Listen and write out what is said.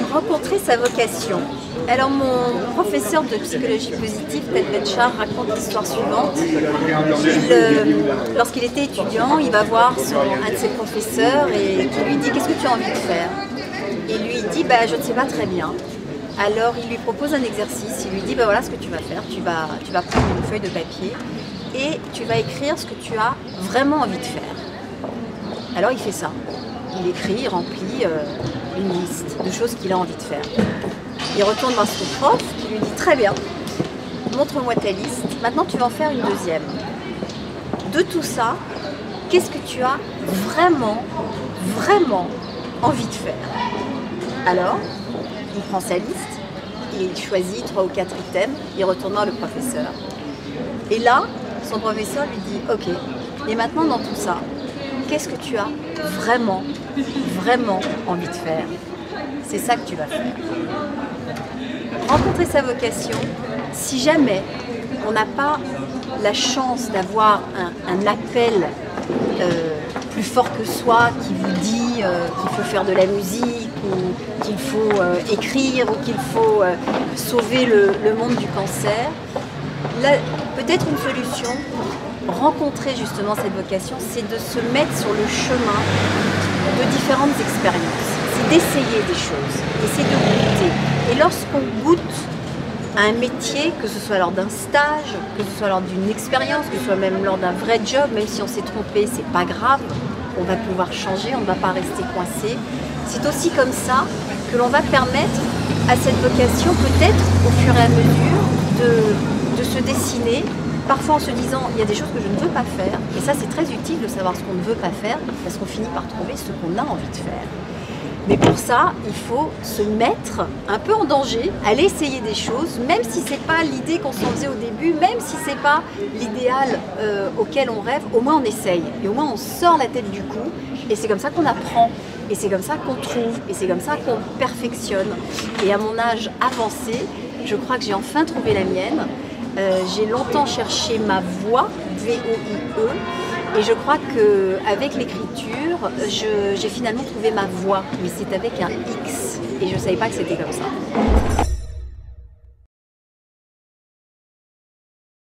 Rencontrer sa vocation. Alors mon professeur de psychologie positive, Ted Benchar, raconte l'histoire suivante. Lorsqu'il était étudiant, il va voir un de ses professeurs et qui lui dit « Qu'est-ce que tu as envie de faire ?» Et lui il dit « Je ne sais pas très bien ». Alors il lui propose un exercice, il lui dit « Voilà ce que tu vas faire, tu vas prendre une feuille de papier et tu vas écrire ce que tu as vraiment envie de faire. » Alors il fait ça. Il écrit, il remplit une liste de choses qu'il a envie de faire. Il retourne voir son prof qui lui dit « Très bien, montre-moi ta liste, maintenant tu vas en faire une deuxième. De tout ça, qu'est-ce que tu as vraiment, vraiment envie de faire ?» Alors, il prend sa liste, il choisit 3 ou 4 items, il retourne voir le professeur. Et là, son professeur lui dit « Ok, et maintenant dans tout ça, qu'est-ce que tu as vraiment, vraiment envie de faire ?» C'est ça que tu vas faire. Rencontrer sa vocation, si jamais on n'a pas la chance d'avoir un appel plus fort que soi qui vous dit qu'il faut faire de la musique ou qu'il faut écrire ou qu'il faut sauver le monde du cancer, là, peut-être une solution pour rencontrer justement cette vocation, c'est de se mettre sur le chemin de différentes expériences. C'est d'essayer des choses, d'essayer de goûter. Et lorsqu'on goûte à un métier, que ce soit lors d'un stage, que ce soit lors d'une expérience, que ce soit même lors d'un vrai job, même si on s'est trompé, c'est pas grave, on va pouvoir changer, on ne va pas rester coincé. C'est aussi comme ça que l'on va permettre à cette vocation, peut-être au fur et à mesure, de se dessiner, parfois en se disant il y a des choses que je ne veux pas faire, et ça c'est très utile de savoir ce qu'on ne veut pas faire, parce qu'on finit par trouver ce qu'on a envie de faire. Mais pour ça, il faut se mettre un peu en danger, aller essayer des choses, même si ce n'est pas l'idée qu'on s'en faisait au début, même si ce n'est pas l'idéal auquel on rêve, au moins on essaye. Et au moins on sort la tête du cou, et c'est comme ça qu'on apprend, et c'est comme ça qu'on trouve, et c'est comme ça qu'on perfectionne. Et à mon âge avancé, je crois que j'ai enfin trouvé la mienne. J'ai longtemps cherché ma voie, V-O-I-E, et je crois qu'avec l'écriture, j'ai finalement trouvé ma voie, mais c'est avec un X, et je ne savais pas que c'était comme ça.